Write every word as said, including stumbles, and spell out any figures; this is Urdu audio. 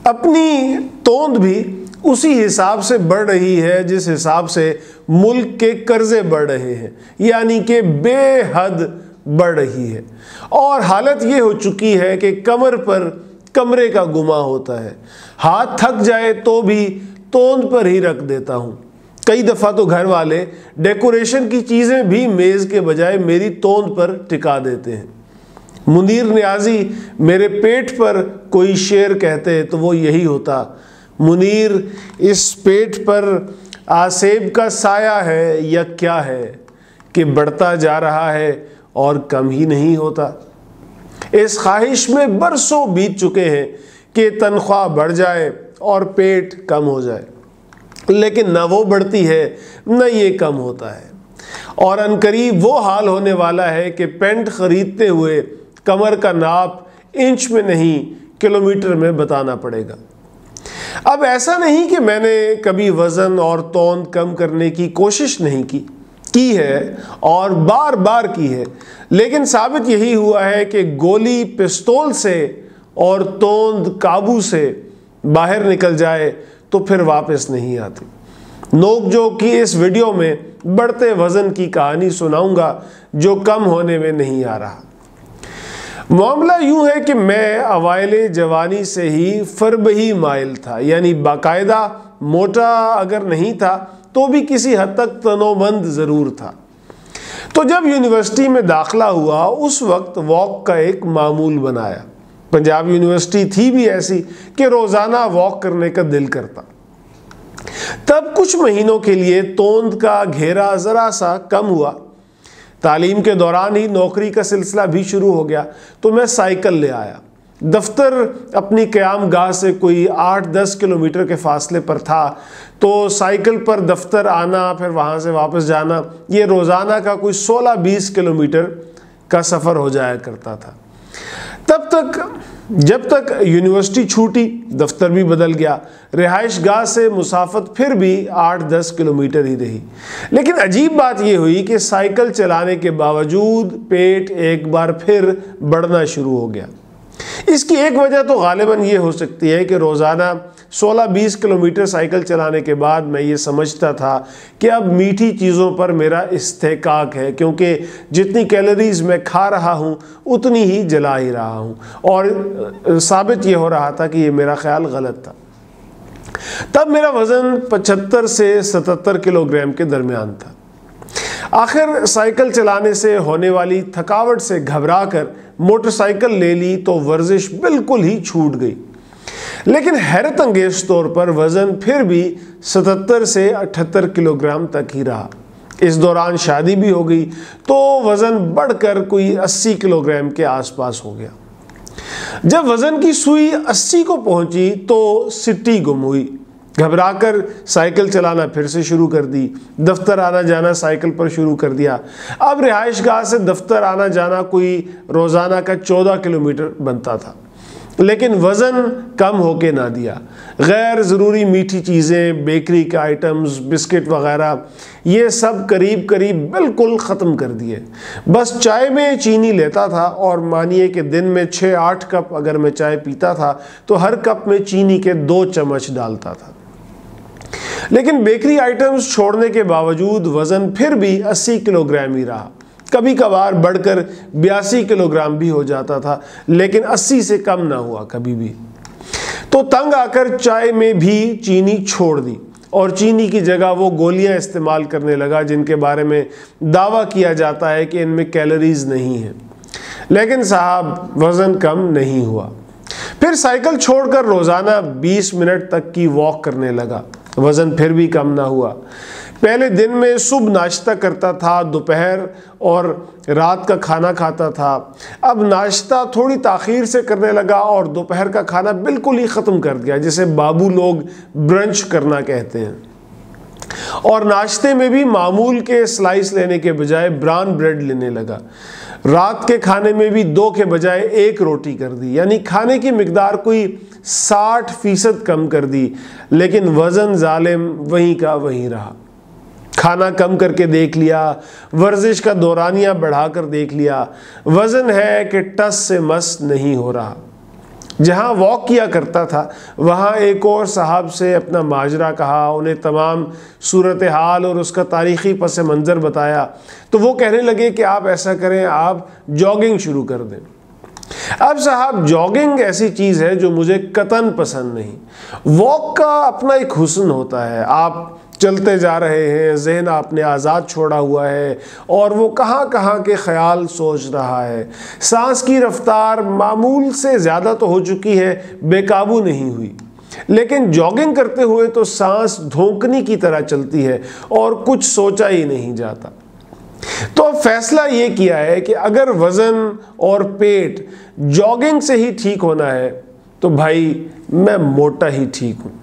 اپنی توند بھی اسی حساب سے بڑھ رہی ہے جس حساب سے ملک کے قرضے بڑھ رہے ہیں، یعنی کہ بے حد بڑھ رہی ہے، اور حالت یہ ہو چکی ہے کہ کمر پر کمرے کا گما ہوتا ہے، ہاتھ تھک جائے تو بھی توند پر ہی رکھ دیتا ہوں۔ کئی دفعہ تو گھر والے ڈیکوریشن کی چیزیں بھی میز کے بجائے میری توند پر ٹکا دیتے ہیں۔ منیر نیازی میرے پیٹ پر کوئی شعر کہتے تو وہ یہی ہوتا: منیر اس پیٹ پر آسیب کا سایہ ہے یا کیا ہے کہ بڑھتا جا رہا ہے اور کم ہی نہیں ہوتا۔ اس خواہش میں برسوں بیت چکے ہیں کہ تنخواہ بڑھ جائے اور پیٹ کم ہو جائے، لیکن نہ وہ بڑھتی ہے نہ یہ کم ہوتا ہے، اور عنقریب وہ حال ہونے والا ہے کہ پینٹ خریدتے ہوئے کمر کا ناپ انچ میں نہیں کلومیٹر میں بتانا پڑے گا۔ اب ایسا نہیں کہ میں نے کبھی وزن اور توند کم کرنے کی کوشش نہیں کی کی ہے اور بار بار کی ہے، لیکن ثابت یہی ہوا ہے کہ گولی پستول سے اور توند قابو سے باہر نکل جائے تو پھر واپس نہیں آتی۔ نوک جھوک کی اس ویڈیو میں بڑھتے وزن کی کہانی سناؤں گا جو کم ہونے میں نہیں آ رہا۔ معاملہ یوں ہے کہ میں اوائل جوانی سے ہی فربہی مائل تھا، یعنی باقاعدہ موٹا اگر نہیں تھا تو بھی کسی حد تک تنومند ضرور تھا۔ تو جب یونیورسٹی میں داخلہ ہوا اس وقت واک کا ایک معمول بنایا۔ پنجاب یونیورسٹی تھی بھی ایسی کہ روزانہ واک کرنے کا دل کرتا۔ تب کچھ مہینوں کے لیے توند کا گھیرا ذرا سا کم ہوا۔ تعلیم کے دوران ہی نوکری کا سلسلہ بھی شروع ہو گیا تو میں سائیکل لے آیا۔ دفتر اپنی قیام گاہ سے کوئی آٹھ دس کلومیٹر کے فاصلے پر تھا، تو سائیکل پر دفتر آنا پھر وہاں سے واپس جانا یہ روزانہ کا کوئی سولہ بیس کلومیٹر کا سفر ہو جایا کرتا تھا۔ تب تک جب تک یونیورسٹی چھوٹی دفتر بھی بدل گیا، رہائش گاہ سے مسافت پھر بھی آٹھ دس کلومیٹر ہی رہی، لیکن عجیب بات یہ ہوئی کہ سائیکل چلانے کے باوجود پیٹ ایک بار پھر بڑھنا شروع ہو گیا۔ اس کی ایک وجہ تو غالباً یہ ہو سکتی ہے کہ روزانہ سولہ بیس کلومیٹر سائیکل چلانے کے بعد میں یہ سمجھتا تھا کہ اب میٹھی چیزوں پر میرا استحقاق ہے، کیونکہ جتنی کیلوریز میں کھا رہا ہوں اتنی ہی جلا ہی رہا ہوں، اور ثابت یہ ہو رہا تھا کہ یہ میرا خیال غلط تھا۔ تب میرا وزن پچہتر سے ستتر کلو گرام کے درمیان تھا۔ آخر سائیکل چلانے سے ہونے والی تھکاوٹ سے گھبرا کر موٹر سائیکل لے لی تو ورزش بالکل ہی چھوٹ گئی، لیکن حیرت انگیز طور پر وزن پھر بھی ستتر سے اٹھتر کلو گرام تک ہی رہا۔ اس دوران شادی بھی ہو گئی تو وزن بڑھ کر کوئی اسی کلو گرام کے آس پاس ہو گیا۔ جب وزن کی سوئی اسی کو پہنچی تو سٹی گم ہوئی۔ گھبرا کر سائیکل چلانا پھر سے شروع کر دی، دفتر آنا جانا سائیکل پر شروع کر دیا۔ اب رہائش گاہ سے دفتر آنا جانا کوئی روزانہ کا چودہ کلومیٹر بنتا تھا، لیکن وزن کم ہو کے نہ دیا۔ غیر ضروری میٹھی چیزیں، بیکری کے آئٹمز، بسکٹ وغیرہ یہ سب قریب قریب بالکل ختم کر دیے۔ بس چائے میں چینی لیتا تھا، اور مانیے کہ دن میں چھ آٹھ کپ اگر میں چائے پیتا تھا تو ہر کپ میں چینی کے دو چمچ ڈالتا تھا۔ لیکن بیکری آئٹمز چھوڑنے کے باوجود وزن پھر بھی اسی کلو گرام ہی رہا۔ کبھی کبھار بڑھ کر بیاسی کلو گرام بھی ہو جاتا تھا، لیکن اسی سے کم نہ ہوا کبھی بھی۔ تو تنگ آ کر چائے میں بھی چینی چھوڑ دی اور چینی کی جگہ وہ گولیاں استعمال کرنے لگا جن کے بارے میں دعویٰ کیا جاتا ہے کہ ان میں کیلوریز نہیں ہیں، لیکن صاحب وزن کم نہیں ہوا۔ پھر سائیکل چھوڑ کر روزانہ بیس منٹ تک کی واک کرنے لگا، وزن پھر بھی کم نہ ہوا۔ پہلے دن میں صبح ناشتہ کرتا تھا، دوپہر اور رات کا کھانا کھاتا تھا۔ اب ناشتہ تھوڑی تاخیر سے کرنے لگا اور دوپہر کا کھانا بالکل ہی ختم کر دیا، جسے بابو لوگ برنچ کرنا کہتے ہیں۔ اور ناشتے میں بھی معمول کے سلائس لینے کے بجائے بران بریڈ لینے لگا۔ رات کے کھانے میں بھی دو کے بجائے ایک روٹی کر دی، یعنی کھانے کی مقدار کوئی ساٹھ فیصد کم کر دی، لیکن وزن ظالم وہیں کا وہیں رہا۔ کھانا کم کر کے دیکھ لیا، ورزش کا دورانیہ بڑھا کر دیکھ لیا، وزن ہے کہ ٹس سے مس نہیں ہو رہا۔ جہاں واک کیا کرتا تھا وہاں ایک اور صاحب سے اپنا ماجرا کہا، انہیں تمام صورتحال اور اس کا تاریخی پس منظر بتایا، تو وہ کہنے لگے کہ آپ ایسا کریں، آپ جاگنگ شروع کر دیں۔ اب صاحب جاگنگ ایسی چیز ہے جو مجھے قطعاً پسند نہیں۔ واک کا اپنا ایک حسن ہوتا ہے، آپ چلتے جا رہے ہیں، ذہن آپ نے آزاد چھوڑا ہوا ہے اور وہ کہاں کہاں کے خیال سوچ رہا ہے، سانس کی رفتار معمول سے زیادہ تو ہو چکی ہے، بے قابو نہیں ہوئی، لیکن جاگنگ کرتے ہوئے تو سانس دھونکنی کی طرح چلتی ہے اور کچھ سوچا ہی نہیں جاتا۔ تو اب فیصلہ یہ کیا ہے کہ اگر وزن اور پیٹ جاگنگ سے ہی ٹھیک ہونا ہے تو بھائی میں موٹا ہی ٹھیک ہوں۔